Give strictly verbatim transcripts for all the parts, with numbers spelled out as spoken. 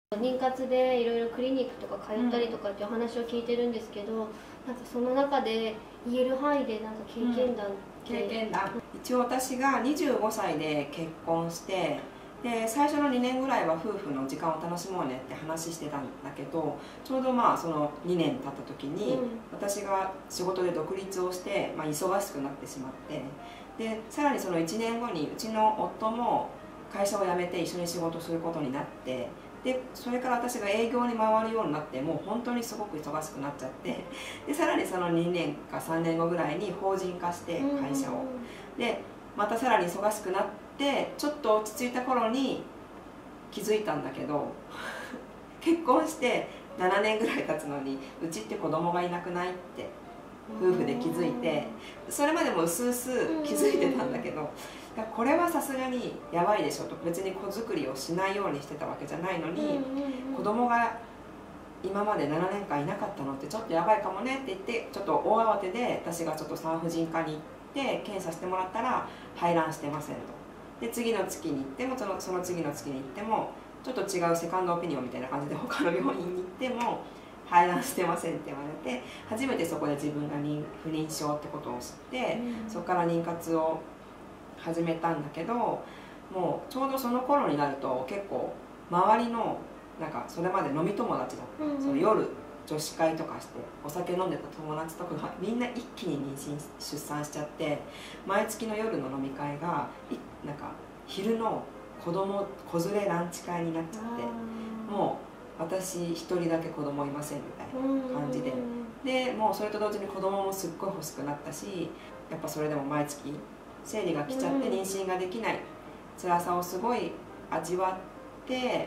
妊活でいろいろクリニックとか通ったりとかっていう話を聞いてるんですけど、うん、なんかその中で言える範囲でなんか経験談って、 うん、経験談一応私がにじゅうごさいで結婚して、で最初のにねんぐらいは夫婦の時間を楽しもうねって話してたんだけど、ちょうどまあそのにねん経った時に、うん、私が仕事で独立をして、まあ、忙しくなってしまって、でさらにそのいちねんごにうちの夫も会社を辞めて一緒に仕事することになって、でそれから私が営業に回るようになって、もう本当にすごく忙しくなっちゃって、でさらにそのにねんかさんねんごぐらいに法人化して会社を、でまたさらに忙しくなってちょっと落ち着いた頃に気づいたんだけど結婚してななねんぐらい経つのにうちって子供がいなくないって夫婦で気づいて、それまでもうすうす気づいてたんだけど、これはさすがにやばいでしょと、別に子作りをしないようにしてたわけじゃないのに、子供が今までななねんかんいなかったのってちょっとやばいかもねって言って、ちょっと大慌てで私がちょっと産婦人科に行って検査してもらったら排卵してませんと。で次の月に行ってもそのその次の月に行ってもちょっと違うセカンドオピニオンみたいな感じで他の病院に行っても排卵してませんって言われて、初めてそこで自分が不妊症ってことを知って、うん、そこから妊活を始めたんだけど、もうちょうどその頃になると結構周りのなんかそれまで飲み友達だった、うんうん、その夜女子会とかしてお酒飲んでた友達とかがみんな一気に妊娠出産しちゃって、毎月の夜の飲み会がなんか昼の子供子連れランチ会になっちゃって、もう私一人だけ子供いませんみたいな感じで、でもうそれと同時に子供もすっごい欲しくなったし、やっぱそれでも毎月生理が来ちゃって妊娠ができない辛さをすごい味わって、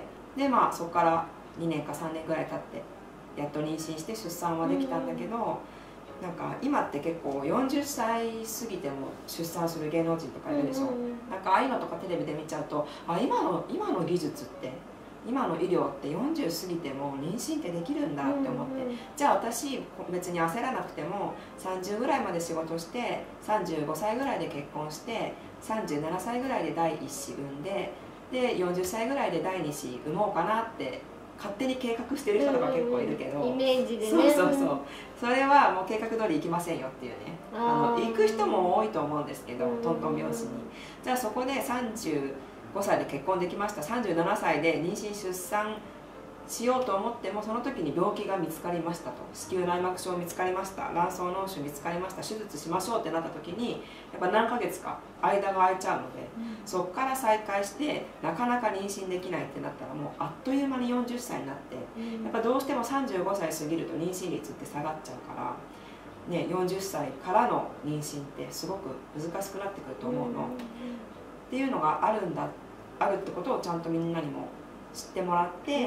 でまあそこからにねんかさんねんぐらい経ってやっと妊娠して出産はできたんだけど、なんか今って結構よんじゅっさい過ぎても出産する芸能人とかいるでしょ。なんかああいうのとかテレビで見ちゃうと、あ今の今の技術って今の医療ってよんじゅう過ぎても妊娠ってできるんだって思って、じゃあ私別に焦らなくてもさんじゅうぐらいまで仕事してさんじゅうごさいぐらいで結婚してさんじゅうななさいぐらいで第一子産んで、でよんじゅっさいぐらいで第二子産もうかなって勝手に計画してる人とか結構いるけど、 イメージでね、 そうそうそう、それはもう計画通り行きませんよっていうね、あの行く人も多いと思うんですけど、トントン拍子に。じゃあそこでさんじゅうごさいで結婚できました、さんじゅうななさいで妊娠出産しようと思ってもその時に病気が見つかりましたと、子宮内膜症見つかりました、卵巣嚢腫見つかりました、手術しましょうってなった時にやっぱ何ヶ月か間が空いちゃうので、うん、そこから再開してなかなか妊娠できないってなったらもうあっという間によんじゅっさいになって、うん、やっぱどうしてもさんじゅうごさい過ぎると妊娠率って下がっちゃうから、ね、よんじゅっさいからの妊娠ってすごく難しくなってくると思うの、うん、っていうのがあるんだあるってことをちゃんとみんなにも知ってもらって、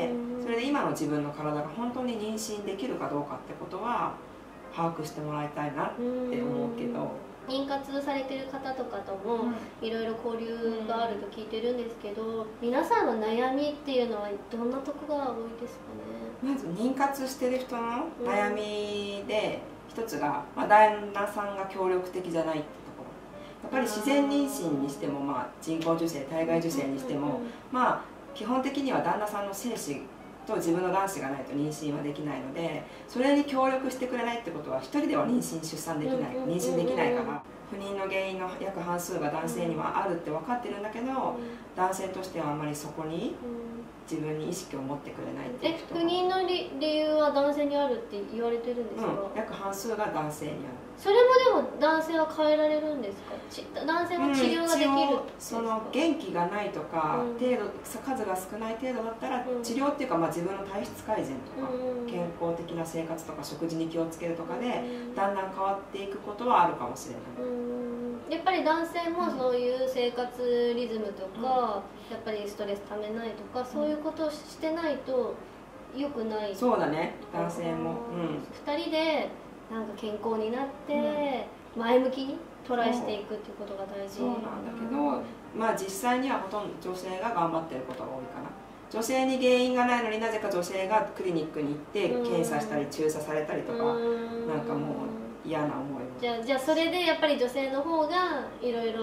それで今の自分の体が本当に妊娠できるかどうかってことは把握してもらいたいなって思うけど、 妊活されてる方とかともいろいろ交流があると聞いてるんですけど、皆さんの悩みっていうのはどんなとこが多いですかね。 まず妊活してる人の悩みで一つが、まあ、旦那さんが協力的じゃないってところ。やっぱり自然妊娠にしても、まあ、人工授精体外受精にしても、まあ基本的には旦那さんの精子と自分の卵子がないと妊娠はできないので、それに協力してくれないってことは一人では妊娠出産できない、妊娠できないから、不妊の原因の約半数が男性にはあるって分かってるんだけど、男性としてはあんまりそこに自分に意識を持ってくれないっていう人が。 え、不妊の 理, 理由は男性にあるって言われてるんですか？ うん、約半数が男性にある。 それもでも男性は変えられるんですか？ち男性も治療ができる、うん、 その元気がないとか、うん、程度数が少ない程度だったら、うん、治療っていうか、まあ、自分の体質改善とか、うん、健康的な生活とか食事に気をつけるとかで、うん、だんだん変わっていくことはあるかもしれない。 うん、やっぱり男性もそういう生活リズムとか、うん、やっぱりストレスためないとか、そういうことをしてないと良くない。 そうだね、男性も、うん、 ふたりでなんか健康になって前向きにトライしていくっていうことが大事。 そうなんだけど、まあ実際にはほとんど女性が頑張ってることが多いかな。女性に原因がないのになぜか女性がクリニックに行って検査したり注射されたりとか、なんかもう嫌な思いを。 じゃあじゃあそれでやっぱり女性の方がいろいろ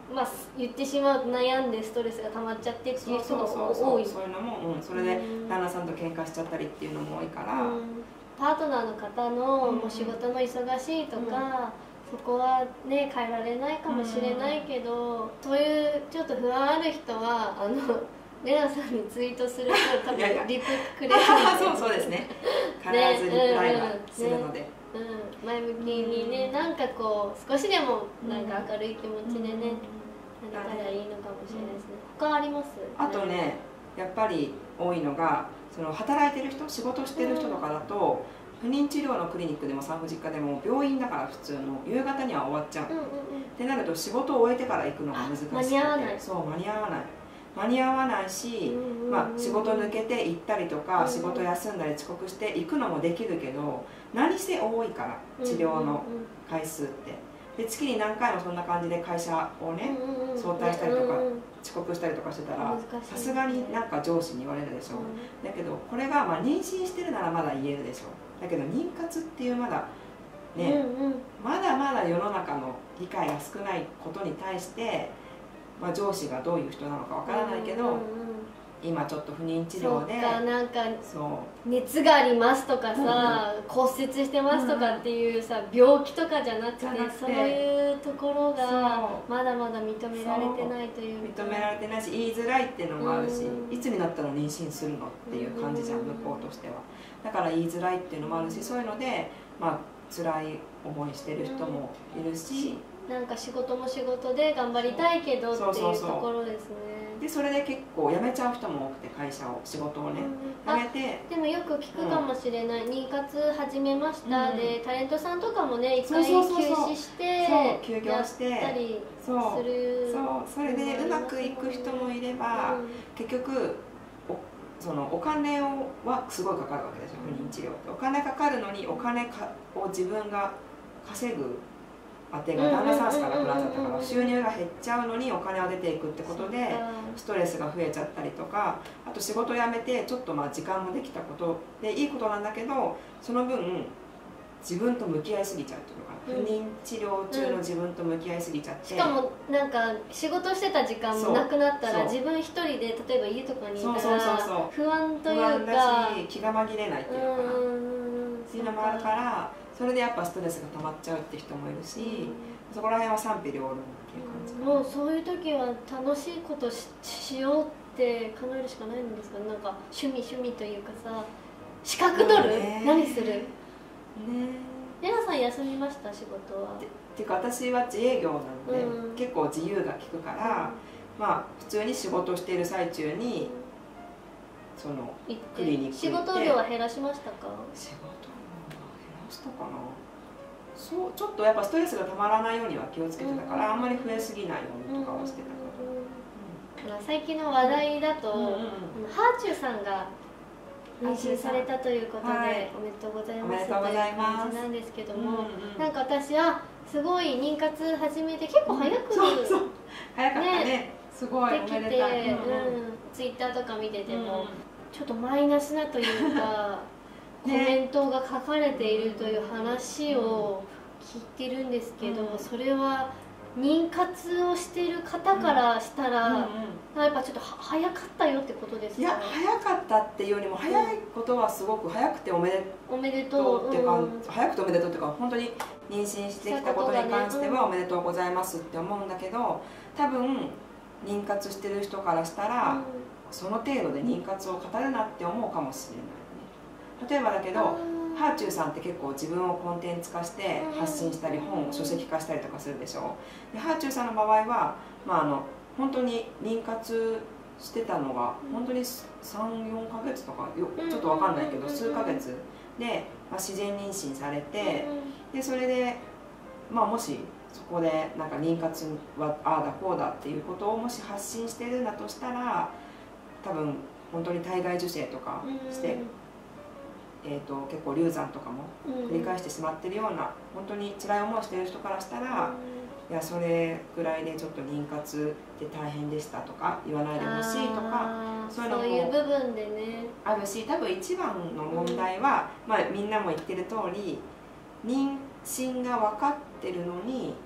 まあ言ってしまうと悩んでストレスが溜まっちゃってっていう人が多い。 そういうのも、うん、それで旦那さんと喧嘩しちゃったりっていうのも多いから、 うん、パートナーの方のもう仕事の忙しいとか、うん、そこはね変えられないかもしれないけど、うん、そういうちょっと不安ある人はあのレナさんにツイートすると多分リプくれるそうそうですね、必ずリプライはするので、ねうん、前向きにね、なんかこう少しでもなんか明るい気持ちでね、うん、なれたらいいのかもしれないですね。他あります？ あとね、やっぱり多いのがその働いてる人、仕事してる人とかだと、うん、不妊治療のクリニックでも産婦人科でも病院だから普通の夕方には終わっちゃう、うんうんうん、ってなると仕事を終えてから行くのが難しくて、 間に合わない。 そう間に合わない間に合わないし、まあ、仕事抜けて行ったりとか、仕事休んだり遅刻して行くのもできるけど、何せ多いから治療の回数って。で月に何回もそんな感じで会社をね早退したりとか遅刻したりとかしてたら、さすがになんか上司に言われるでしょ。だけどこれがまあ妊娠してるならまだ言えるでしょ。だけど妊活っていうまだね、まだまだ世の中の理解が少ないことに対して、まあ、上司がどういう人なのかわからないけど、うんうんうん、今ちょっと不妊治療でそうか、なんか熱がありますとかさ、うん、骨折してますとかっていうさ、うん、病気とかじゃなくて、そういうところがまだまだ認められてないという認められてないし、言いづらいっていうのもあるし、うん、いつになったら妊娠するのっていう感じじゃん、うん、向こうとしては。だから言いづらいっていうのもあるし、そういうのでまあ辛い思いしてる人もいるし、 うん、なんか仕事も仕事で頑張りたいけどっていうところですね。 でそれで結構辞めちゃう人も多くて、会社を仕事をね、うん、辞めて。 でもよく聞くかもしれない、うん、妊活始めました、うん、でタレントさんとかもね一回休止して休業してやったりする。 そうそうそれでうまくいく人もいれば、うん、結局そのお金をはすごいかかるわけですよ、不妊治療って。お金かかるのにお金かを自分が稼ぐ当てが旦那さんしかなくなっちゃったから、収入が減っちゃうのにお金は出ていくってことでストレスが増えちゃったりとか、あと仕事辞めてちょっとまあ時間もできたことでいいことなんだけど、その分自分と向き合いすぎちゃうっていうのかな、不妊治療中の自分と向き合いすぎちゃって、 しかもなんか仕事してた時間もなくなったら自分一人で例えば家とかにいたら不安というか、不安だし気が紛れないっていうのかなっていうのもあるから、それでやっぱストレスが溜まっちゃうって人もいるし、うん、そこら辺は賛否両論っていう感じかな。 もうそういう時は楽しいこと し, しようって考えるしかないんですかね。なんか趣味趣味というかさ、資格取る、ね、何するね。レナさん休みました？仕事は。 っていうか私は自営業なので、うん、結構自由が利くから、うん、まあ普通に仕事している最中に、うん、そのクリニック行って。 仕事量は減らしましたか？ 仕事したかな。そうちょっとやっぱストレスがたまらないようには気をつけてたから、うん、あんまり増えすぎないようにとかはしてたけど、 うん、最近の話題だと、うんうんうん、ハーチューさんが妊娠されたということで、はい、おめでとうございますという感じなんですけども、うんうん、なんか私はすごい妊活始めて結構早く、うん、 そうそう早かったね、ね、すごいできて、うんうん、ツイッターとか見てても、うん、ちょっとマイナスなというかコメントが書かれているという話を聞いてるんですけど、うん、それは妊活をしている方からしたら、うんうんうん、やっぱちょっと早かったよってことですか？ いや早かったっていうよりも、早いことはすごく早くておめでおめでとうっていうか、うん、早くておめでとうっていうか、本当に妊娠してきたことに関してはおめでとうございますって思うんだけど、多分妊活してる人からしたら、うん、その程度で妊活を語るなって思うかもしれない。例えばだけど、ハーチューさんって結構自分をコンテンツ化して発信したり、本を書籍化したりとかするでしょ。でハーチューさんの場合は、まあ、あの本当に妊活してたのが本当にさん、よんかげつとかよちょっと分かんないけど数ヶ月で、まあ、自然妊娠されて、でそれで、まあ、もしそこでなんか妊活はああだこうだっていうことをもし発信してるんだとしたら、多分本当に体外受精とかして。えー、と結構流産とかも繰り返してしまってるような、本当に辛い思いをしている人からしたら、いやそれぐらいでちょっと妊活で大変でしたとか言わないでほしいとか、 そういうのもそういう部分でねあるし、多分一番の問題は、まあ、みんなも言ってる通り、妊娠が分かってるのに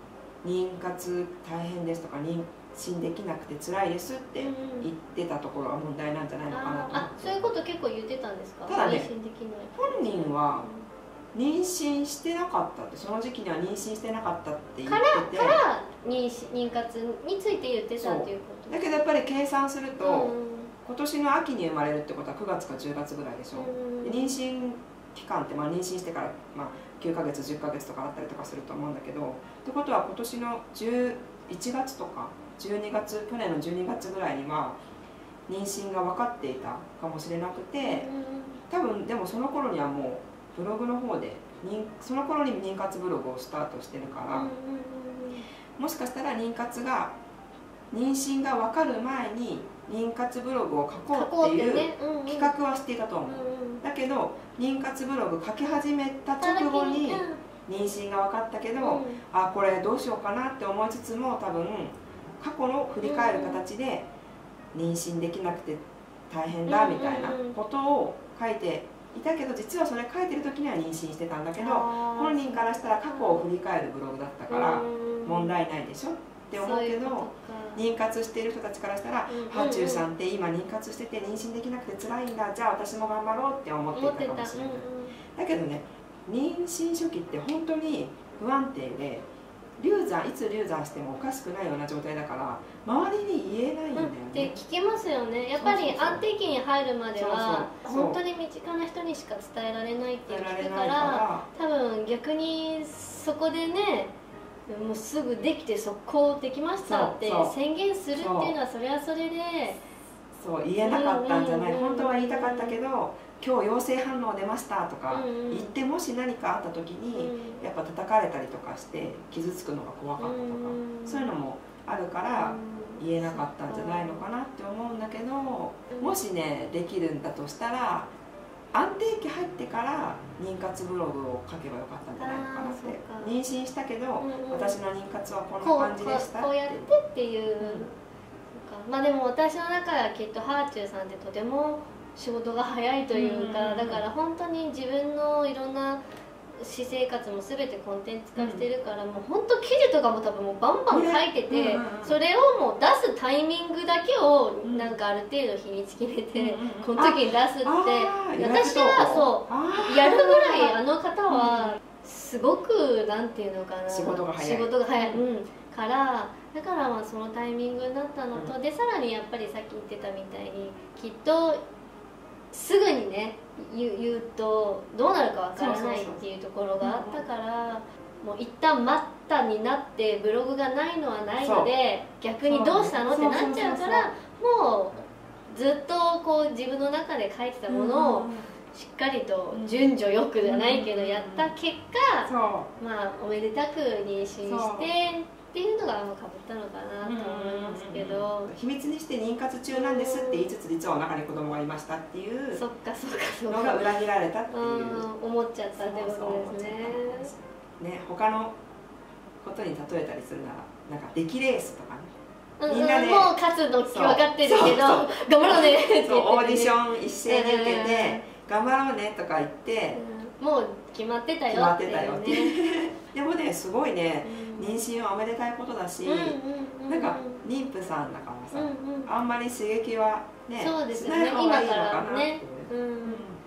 妊活大変ですとか妊娠できなくて辛いですって言ってたところが問題なんじゃないのかなと思って、 ああ、そういうこと結構言ってたんですか？ ただね、 妊娠できない本人は妊娠してなかったって、その時期には妊娠してなかったって言ってて、 からから妊娠妊活について言ってたっていうこと。 だけどやっぱり計算すると、 うん、 今年の秋に生まれるってことはくがつかじゅうがつぐらいでしょ、 うん、 で妊娠期間って、まあ、妊娠してから、まあ、きゅうかげつじゅっかげつとかあったりとかすると思うんだけど、ってことは今年のじゅういちがつとかじゅうにがつ、去年のじゅうにがつぐらいには妊娠が分かっていたかもしれなくて、多分でもその頃にはもうブログの方でその頃に妊活ブログをスタートしてるから、もしかしたら妊活が妊娠が分かる前に妊活ブログを書こうっていう企画はしていたと思う。だけど妊活ブログ書き始めた直後に妊娠が分かったけど、うん、あこれどうしようかなって思いつつも、多分過去の振り返る形で妊娠できなくて大変だみたいなことを書いていたけど、実はそれ書いてる時には妊娠してたんだけど、本人からしたら過去を振り返るブログだったから問題ないでしょって思うけど、妊活している人たちからしたら、ハチューさんって今妊活してて妊娠できなくて辛いんだ、じゃあ私も頑張ろうって思っていたかもしれない。だけどね、妊娠初期って本当に不安定で、流産いつ流産してもおかしくないような状態だから、周りに言えないんだよね、 うん、って聞きますよね。やっぱり安定期に入るまでは本当に身近な人にしか伝えられないって聞くから、多分逆にそこでね、もうすぐできて速攻できましたって宣言するっていうのは、それはそれでそう言えなかったんじゃない、本当は言いたかったけど今日陽性反応出ましたとか言って、もし何かあった時にやっぱ叩かれたりとかして傷つくのが怖かったとか、そういうのもあるから言えなかったんじゃないのかなって思うんだけど、もしねできるんだとしたら安定期入ってから妊活ブログを書けばよかったんじゃないのかなって。妊娠したけど、うんうん、私の妊活はこんな感じでしたってこうやってっていう、うん、まあでも私の中ではきっとハーチューさんってとても仕事が早いというか、だから本当に自分のいろんな私生活も全てコンテンツ化してるから、うん、もう本当記事とかも多分もうバンバン書いてて、それをもう出すタイミングだけをなんかある程度日にち決めて、この時に出すって、私はそうやるぐらい、あの方はすごくなんていうのかな、 仕事が早い仕事が早い、うん、からだからまあそのタイミングになったのと、でさらにやっぱりさっき言ってたみたいにきっとすぐにね言う、言うとどうなるかわからないっていうところがあったから、もう一旦待ったになってブログがないのはないので逆にどうしたのってなっちゃうから、もうずっとこう自分の中で書いてたものをしっかりと順序よくじゃないけどやった結果、まあおめでたく妊娠してっていうのがかぶったのかなと思いますけど、 秘密にして妊活中なんですって言いつつ実はお腹に子供がいましたっていうそっかそっかそっのが裏切られたっていう思っちゃったってことですね。 ね、他のことに例えたりするならなんか出来レースとかね、 みんなでもう勝つの分かってるけど頑張ろうねって言って、 オーディション一斉に受けて頑張ろうねとか言って、 もう決まってたよっていうね。 でもねすごいね、妊娠はおめでたいことだし、なんか妊婦さんだからさ、あんまり刺激はねしない方がいいのかなって。